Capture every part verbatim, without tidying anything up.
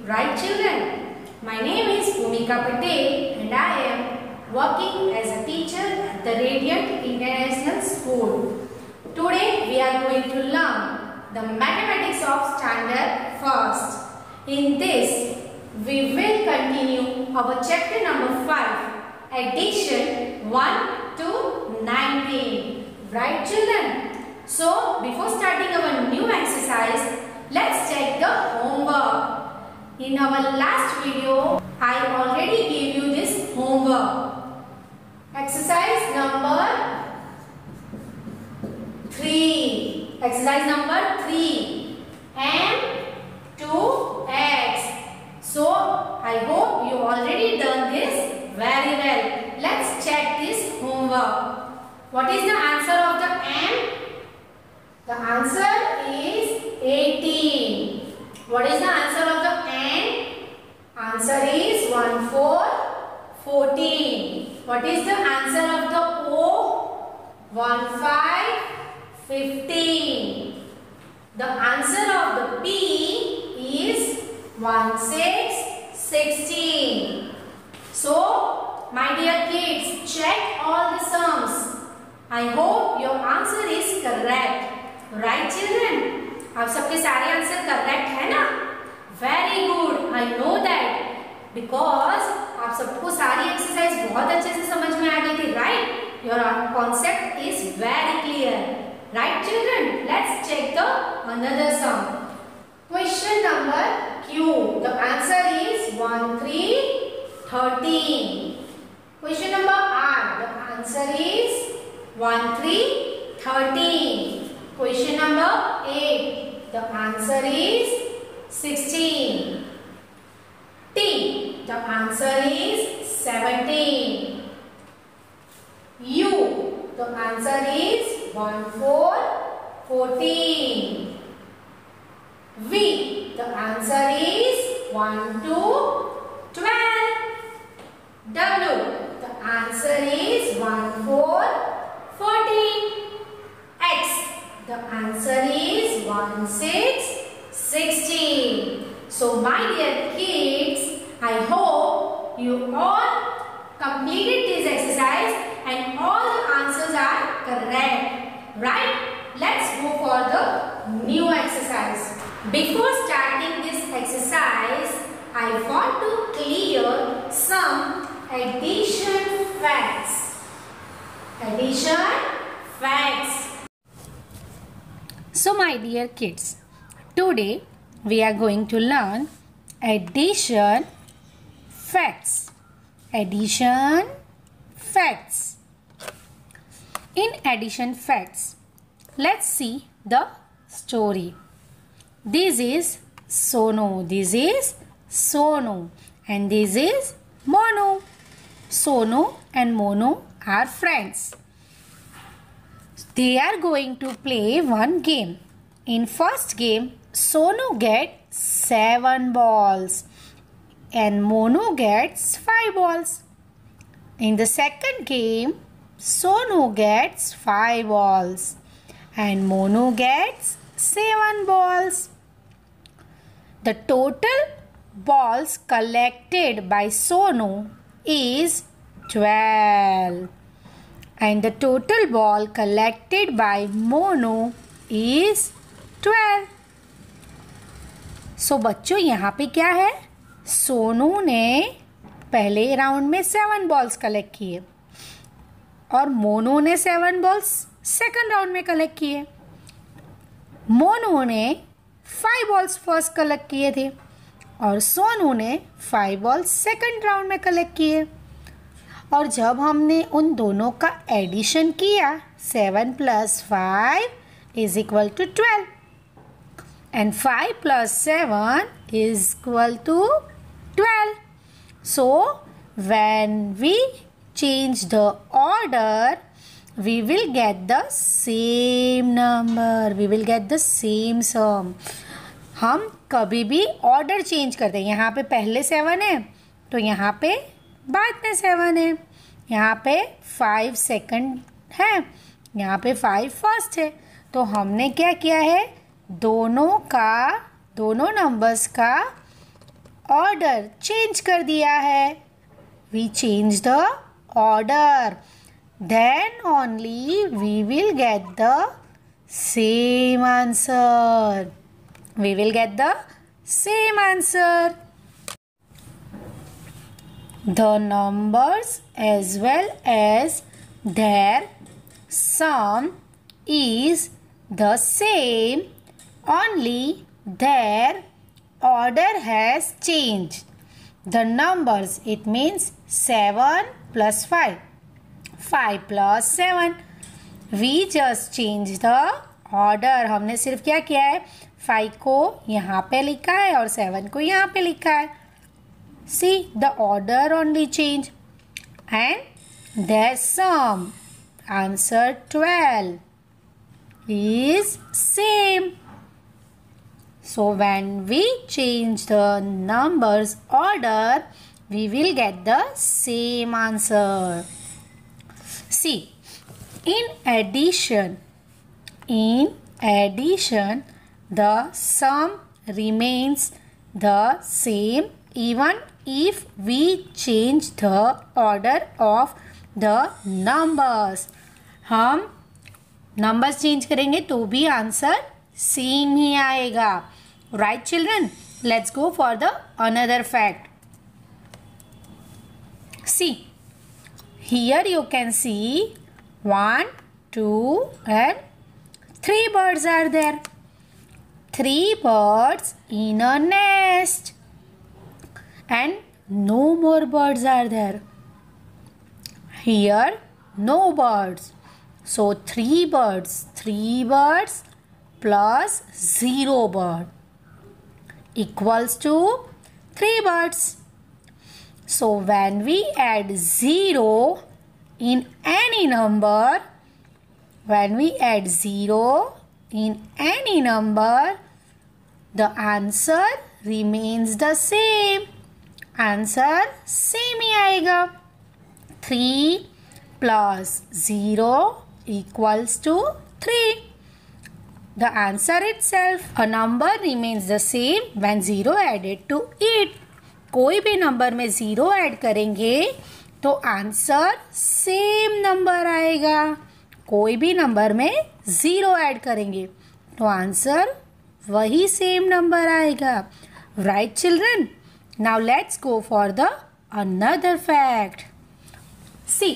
Right, children? My name is Bhumika Patel and I am working as a teacher at the Radiant International School. Today we are going to learn the mathematics of standard first. In this, we will continue our chapter number five, addition one to nineteen. Right, children? So, before starting our new exercise, let's check the homework. In our last video, I already gave you this homework. Exercise number three. Exercise number three. M two X. So, I hope you already done this very well. Let's check this homework. What is the answer of the M? The answer is eighteen. What is the answer of the N? Answer is one four, fourteen. What is the answer of the O? one five, fifteen. The answer of the P is one six, sixteen. So, my dear kids, check all the sums. I hope your answer is correct. Right, children? आप सबके सारे answer correct है ना? Very good. I know that because आप सबको सारी exercise बहुत अच्छे से समझ में आ गई थी. Right? Your concept is very clear. Right, children? Let's check the another sum. Question number Q. The answer is one three thirteen. Question number R. The answer is one three thirteen. Question number eight. The answer is sixteen. T. The answer is seventeen. U. The answer is one four, fourteen. V. The answer is one two, twelve. W. The answer is one four, fourteen. X. The answer is one six, sixteen. So my dear kids, I hope you all completed this exercise and all the answers are correct. Right? Let's go for the new exercise. Before starting this exercise, I want to clear some addition facts. Addition facts. So my dear kids, today we are going to learn addition facts. Addition facts. In addition facts, let's see the story. This is Sonu. This is Sonu. And this is Monu. Sonu and Monu are friends. They are going to play one game. In first game, Sonu gets seven balls and Monu gets five balls. In the second game, Sonu gets five balls and Monu gets seven balls. The total balls collected by Sonu is twelve. And the total ball collected by Monu is twelve. So बच्चों यहाँ पे क्या है? सोनू ने पहले round में seven balls collect किए और मोनू ने सेवन बॉल्स सेकंड राउंड में कलेक्ट किए. मोनू ने फाइव बॉल्स फर्स्ट कलेक्ट किए थे और सोनू ने फाइव बॉल्स सेकंड राउंड में कलेक्ट किए. और जब हमने उन दोनों का एडिशन किया, seven plus five is equal to twelve and five plus seven is equal to twelve. So when we change the order, we will get the same number, we will get the same sum. हम कभी भी order change करते हैं. यहाँ पे पहले seven है तो यहाँ पे बाद में सेवन है. यहाँ पे फाइव सेकंड है, यहाँ पे फाइव फर्स्ट है. तो हमने क्या किया है, दोनों का दोनों नंबर्स का ऑर्डर चेंज कर दिया है. We change the order. Then only we will get the same answer. We will get the same answer. The numbers as well as their sum is the same, only their order has changed. The numbers, it means seven plus five, five plus seven. We just change the order. हमने सिर्फ क्या किया है, five को यहाँ पे लिखा है और सेवन को यहाँ पे लिखा है. See, the order only change. And their sum, answer twelve, is same. So when we change the numbers order, we will get the same answer. See, in addition, in addition, the sum remains the same even if we change the order of the numbers. हम numbers change करेंगे तो भी answer same ही आएगा. Right, children? Let's go for the another fact. See, here you can see one, two, and three birds are there. Three birds in a nest, and no more birds are there. Here, no birds. So three birds, three birds plus zero bird equals to three birds. So when we add zero in any number, when we add zero in any number, the answer remains the same. Answer same ही आएगा. three plus zero equals to three. The answer itself. A number remains the same when zero added to it. कोई भी number में zero add करेंगे तो answer same number आएगा. कोई भी number में जीरो ऐड करेंगे तो आंसर वही सेम नंबर आएगा. Right children? Now let's go for the another fact. See,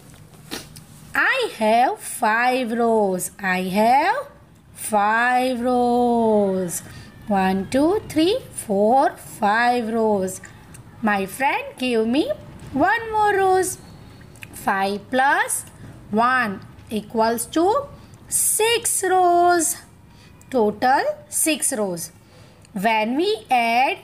I have five rows. I have five rows. One, two, three, four, five rows. My friend gave me one more rows. Five plus one equals to six rows. Total six rows. When we add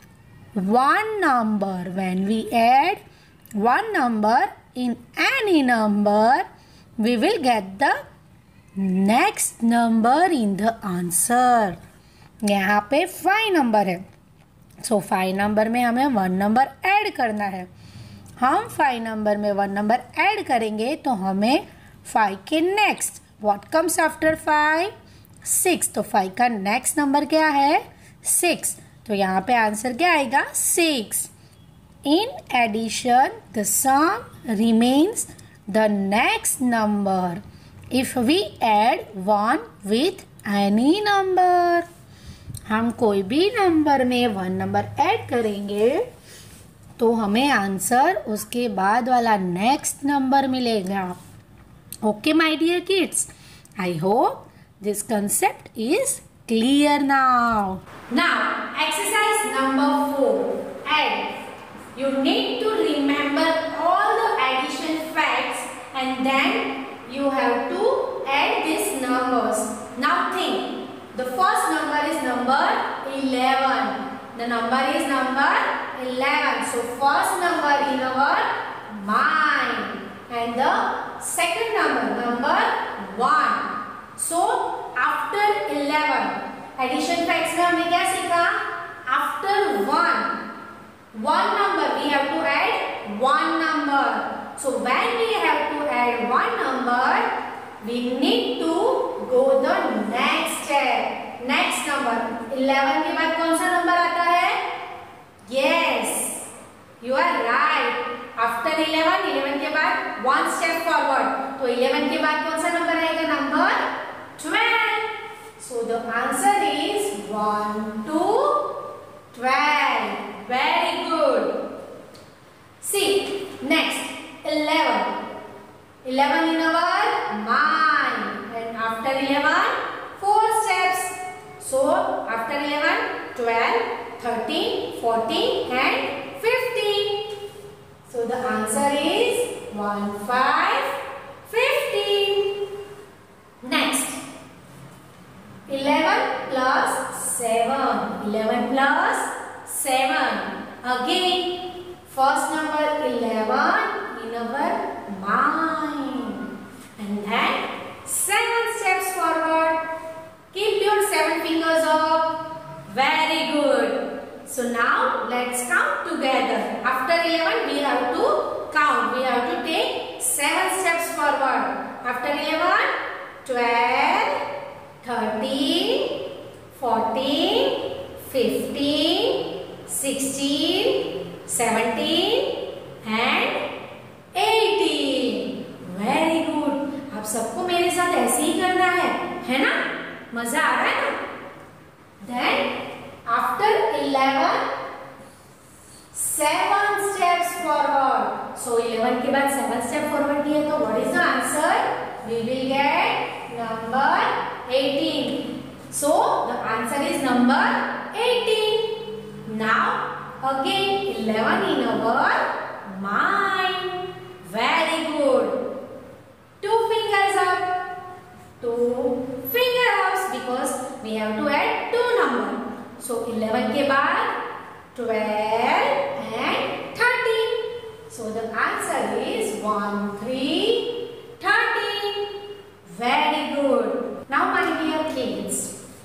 one number, when we add one number in any number, we will get the next number in the answer. यहाँ पे five number है. So five number में हमें one number add करना है. हम five number में one number add करेंगे तो हमें फाइव के next, what comes after five? Six. तो फाइव का नेक्स्ट नंबर क्या है? सिक्स. तो यहाँ पे आंसर क्या आएगा? Six. In addition, the sum remains the next number if we add one with any number. हम कोई भी नंबर में वन नंबर ऐड करेंगे तो हमें आंसर उसके बाद वाला नेक्स्ट नंबर मिलेगा. Okay my dear kids, I hope this concept is clear now. Now exercise number four, add. You need to remember all the addition facts and then you have to add these numbers. Now think. The first number is number eleven. The number is number eleven. So first number in our mind. And the second number, number one. So after eleven, addition facts में हमने क्या सीखा? After one. One number, we have to add one number. So when we have to add one number, we need to go the next step. Next number, eleven के बाद कौन सा number आता है? Yes. वन स्टेप फॉरवर्ड, तो eleven के बाद कौन सा नंबर आएगा? Number twelve. So the answer is one two twelve. Very good. See next eleven. Eleven in our mind, and after eleven four steps. So after eleven twelve thirteen fourteen and fifteen. So the answer is one five fifteen. Next eleven plus seven. eleven plus seven. Again first number eleven in our mind, and then seven steps forward. Keep your seven fingers up. Very good. So now let's count together. After eleven we have to count. We have to take seven steps forward. After eleven twelve thirteen fourteen fifteen sixteen seventeen and eighteen. Very good. आप सबको मेरे साथ ऐसे ही करना है, है ना? मजा आ रहा है ना? Then after eleven seven steps forward. So eleven के बाद seven step forward किए तो what is the answer? We will get number eighteen. So the answer is number eighteen. Now again eleven in our mind. Very good. Two fingers up. Two finger ups because we have to add two numbers. So eleven के बाद twelve and thirteen. So the answer is one three thirteen. Very good. Now my dear kids,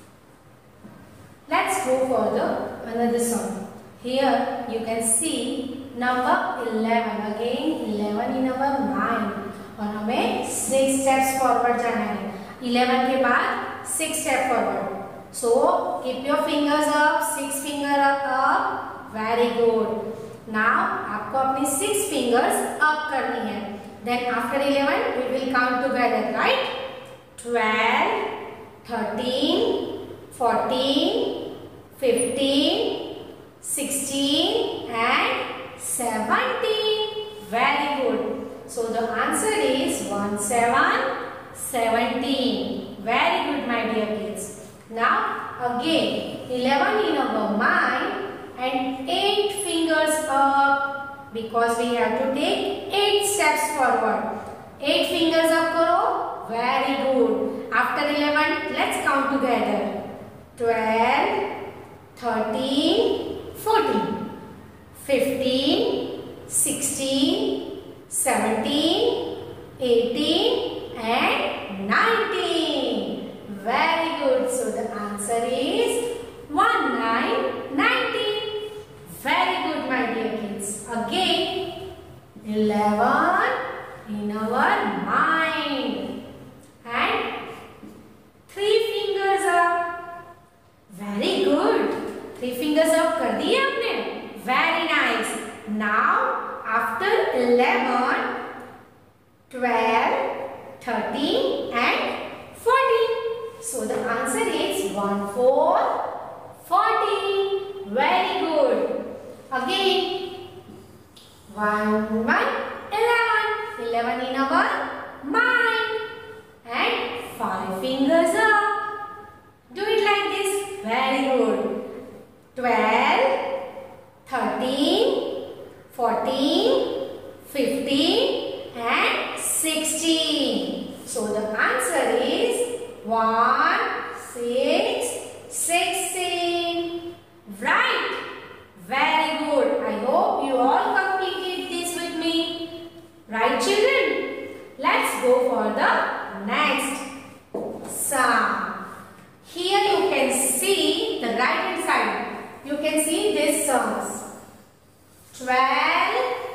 let's go for the another song. Here you can see number eleven. Again eleven in our mind. और हमें six steps forward जाना है. eleven के बाद six step forward. So keep your fingers up. Six finger up. up. Very good. Now आपको अपनी six fingers up करनी है. Then after eleven we will count together, right? twelve, thirteen, fourteen, fifteen, sixteen and seventeen. Very good. So the answer is one seven seventeen. Very good, my dear kids. Now again eleven in our mind and eight fingers up because we have to take eight steps forward. eight fingers up karo. Very good. After eleven, let's count together. twelve, thirteen, fourteen, fifteen, sixteen, seventeen, eighteen and nineteen. Very good. So the answer is one nine nineteen. Very good, my dear kids. Again eleven in our mind and three fingers up. Very good. Three fingers up कर दिए आपने. Very nice. Now after eleven, twelve, thirteen and fourteen. So the answer is one four fourteen. Very good. Again one one eleven. eleven in our mind and five fingers up. Do it like this. Very good. twelve, thirteen, fourteen, fifteen and sixteen. So the answer is one six sixteen. Right. Very good. I hope you all completed this with me. Right, children? Let's go for the next sum. Here you can see the right hand side. You can see this sums. twelve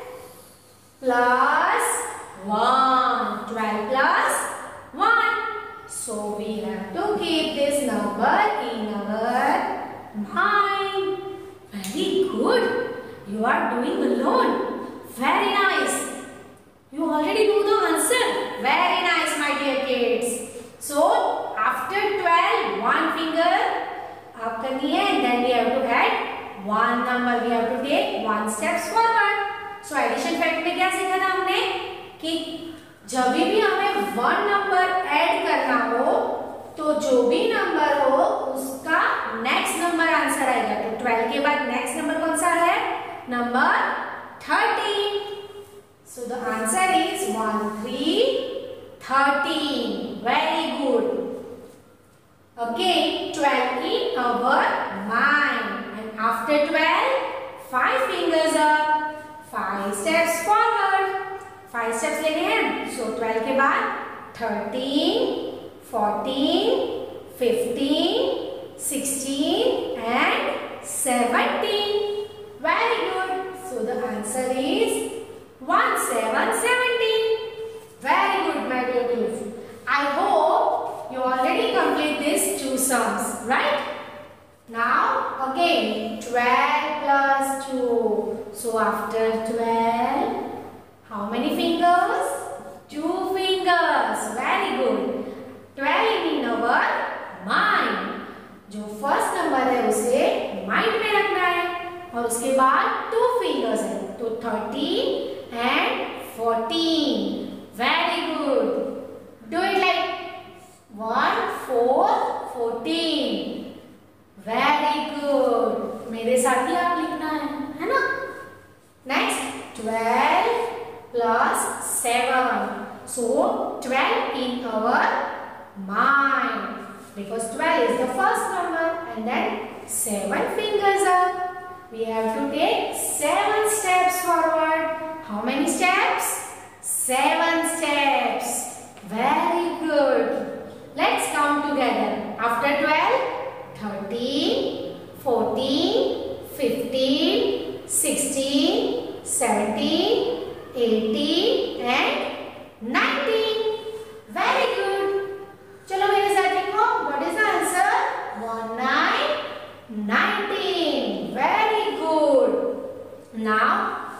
plus one. twelve plus one. So we have to keep this number in our mind. Very good. You are doing alone. Very nice. You already know the answer. Very nice, my dear kids. So after twelve, one finger up करनी है, and then we have to add one number. We have to take one steps forward. So addition fact में क्या सीखा था हमने कि जब भी हमें वन नंबर ऐड करना हो तो जो भी नंबर हो उसका नेक्स्ट नंबर आंसर आएगा. तो ट्वेल्व के बाद नेक्स्ट नंबर कौन सा है? Number thirteen. So the answer is one, three, thirteen. Very good. Okay, twelve in our mind. And after twelve, five fingers up, five steps forward. Five steps लेने हैं. So twelve के बाद thirteen, fourteen, fifteen, sixteen and seventeen. Very good. So the answer is one, seven, seventeen. Very good, my dear kids. I hope you already complete these two sums, right? Now again twelve plus two. So after twelve, how many fingers? Two fingers. Very good. twelve in our mind. जो first number है उसे mind में रखना है और उसके बाद to fingers है तो thirteen and fourteen. Very good. Do it like one, four, fourteen. Very good. मेरे साथ ही आप लिखना है, है ना? Next twelve plus seven. So twelve in our mind because twelve is the first number and then seven fingers up. We have to take seven steps forward. How many steps? Seven steps. Very good. Let's count together. After twelve, thirteen, fourteen, fifteen, sixteen, seventeen, eighteen and nineteen. Very good. चलो मेरे साथ लिखो. What is the answer? one, nine, nineteen. Very good. Now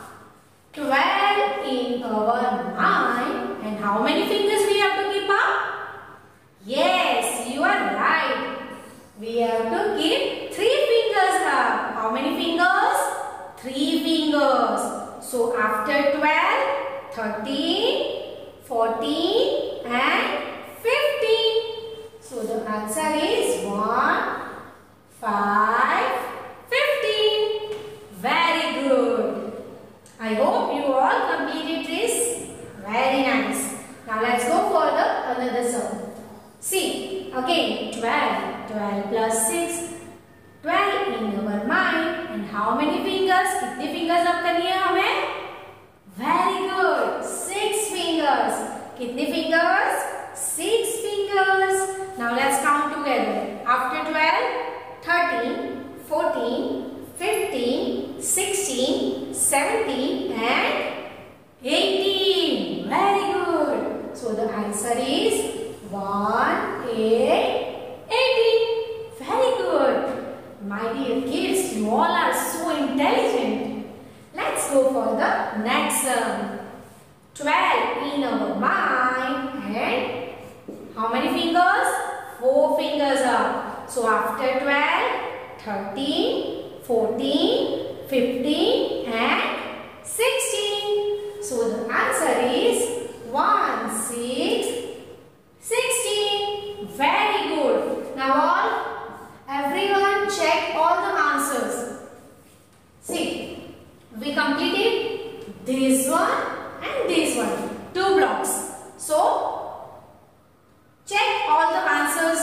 twelve in our mind and how many fingers we have to keep up? Yes, you are right. We have to keep three fingers up. How many fingers? Three fingers. So after twelve, thirteen, fourteen and fifteen. So the answer is one, five, fifteen. Very good. I hope you all completed this. Very nice. Now let's go for the another sum. See, again twelve. twelve plus six. twelve in our mind and how many fingers? कितने fingers up करनी है हमें? Very good. Six fingers. कितने fingers? Six fingers. Now let's count together. After twelve, thirteen, fourteen, fifteen, sixteen, seventeen and eighteen. Very good. So the answer is one, eight, eighteen. Very good. My dear kids, you all are so intelligent. Let's go for the next sum. twelve in our mind and how many fingers? Four fingers up. So after twelve, thirteen, fourteen, fifteen and sixteen. So the answer is one, six, sixteen. Very good. Now all everyone check all the answers. See, we completed this one and this one. Two blocks. So, check all the answers.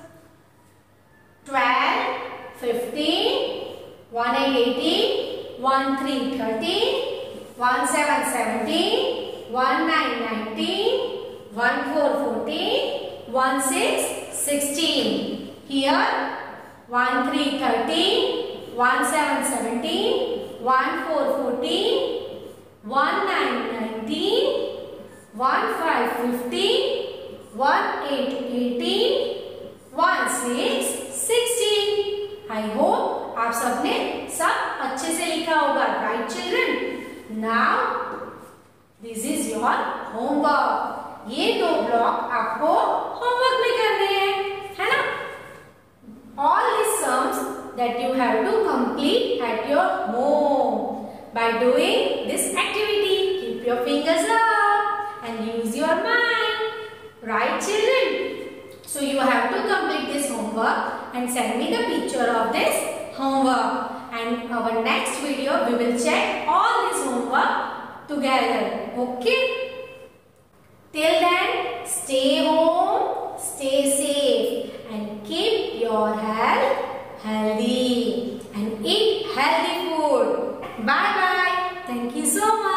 twelve, fifteen, one, eight, eighteen, one, three, thirteen, one, seven, seventeen, one, nine, nineteen, one, four, fourteen, one, six, sixteen. Here, one, three, thirteen, one, seven, seventeen, one, four, fourteen, one, nine, nineteen, one, five, fifteen, one, eight, eighteen, one, six, sixteen. I hope आप सबने सब अच्छे से लिखा होगा, right children? Now this is your your homework. ये दो block आपको होमवर्क में करने हैं, है ना? All these sums that you have to complete at your home. By doing this activity, keep your fingers up and use your mind. Right, children? So you have to complete this homework and send me the picture of this homework. And our next video, we will check all this homework together. Okay? Till then, stay home, stay safe, and keep your health healthy and eat healthy food. Bye bye. Thank you so much.